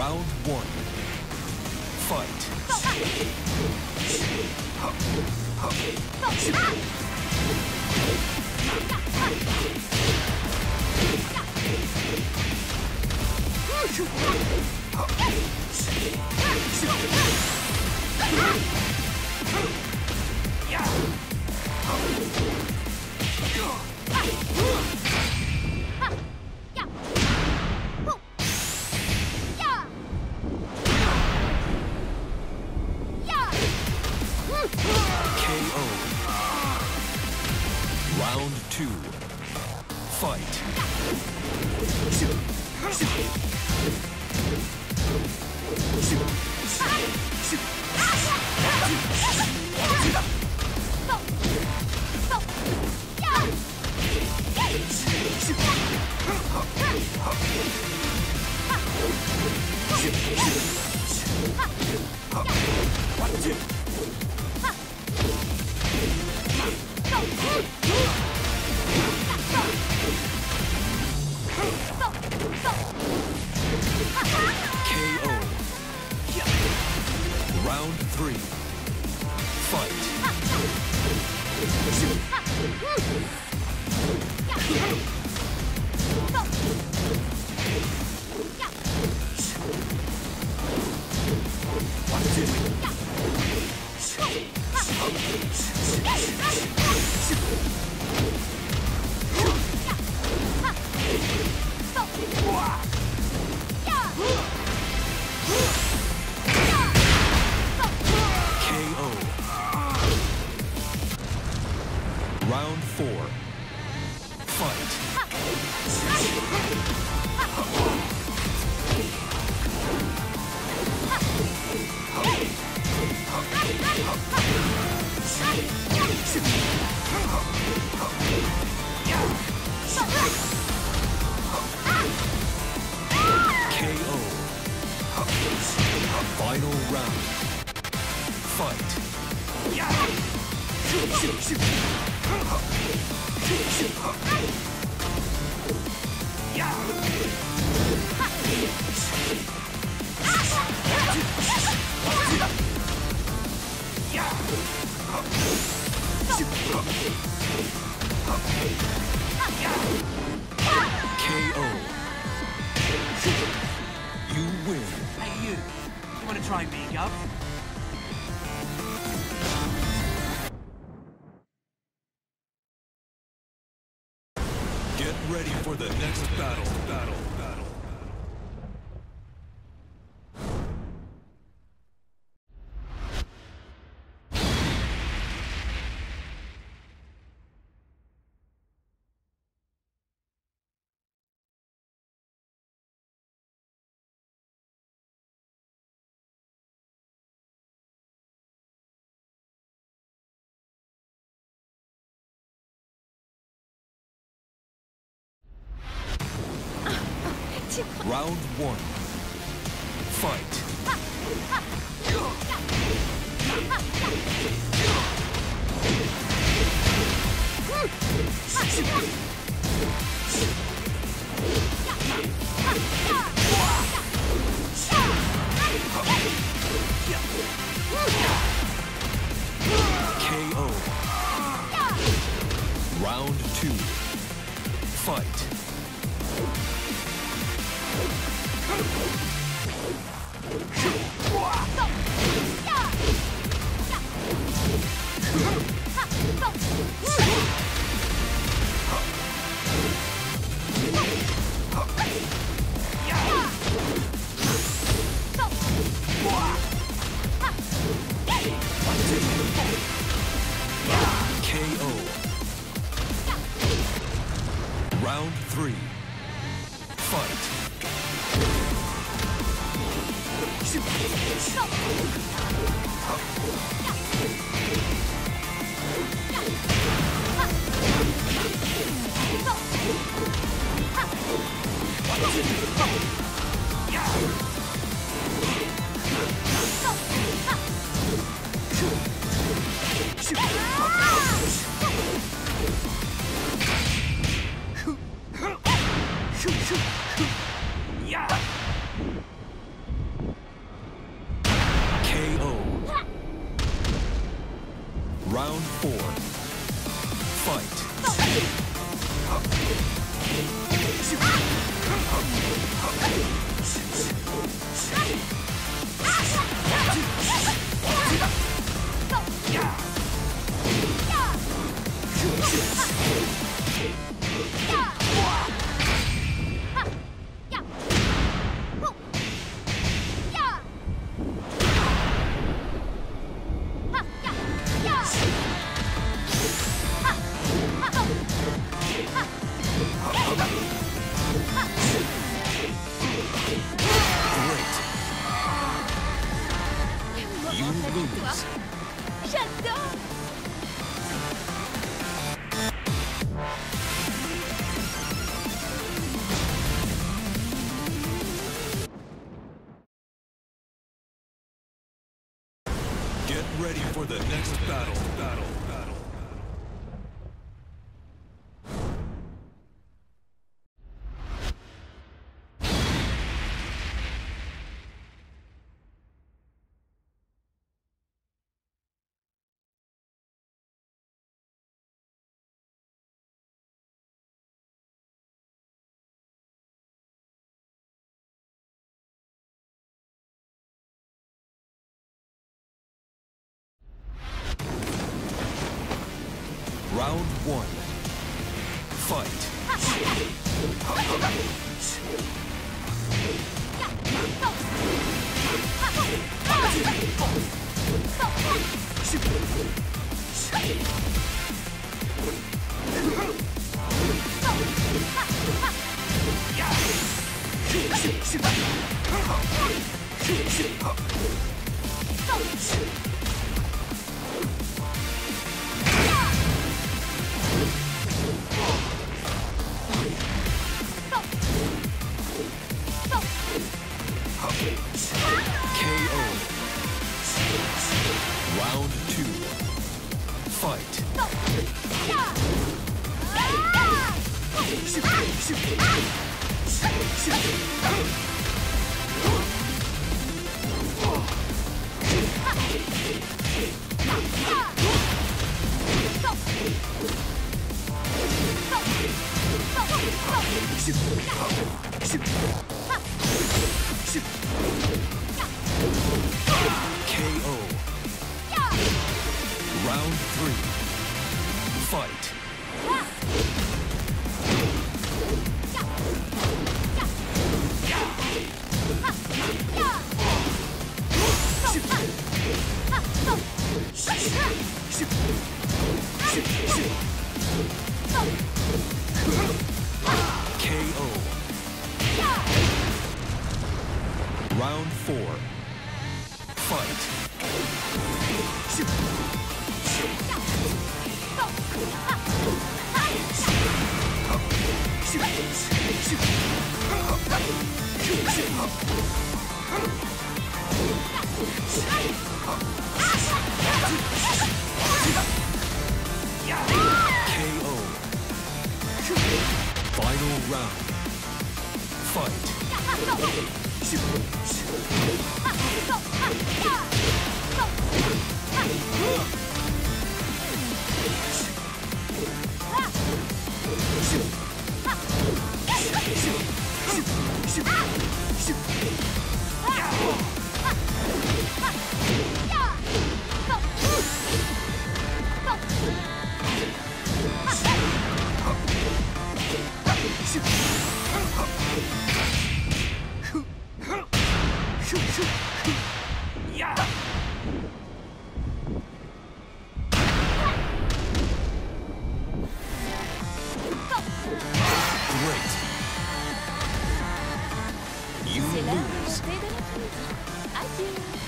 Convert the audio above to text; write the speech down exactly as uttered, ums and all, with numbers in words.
Round one. Fight. K O. Round two. Fight. K O. Round three. Fight. K O. Round four. Fight. K O. Final round. Fight. K O. You win. Hey, you. You want to try me, Gov? Get ready for the next battle. Battle. Battle. Round one. Fight. K O. Round two. Fight. K O. Round three. four. Fight. You lose. J'adore. Get ready for the next battle. Battle. Battle. Round one. Fight. K O. Round two. Fight. K O. Round three. Fight. K O. Round four. Fight. K O. Final round. Fight. Great. You C'est l'heure de lose. monter de l'après-midi. Adieu.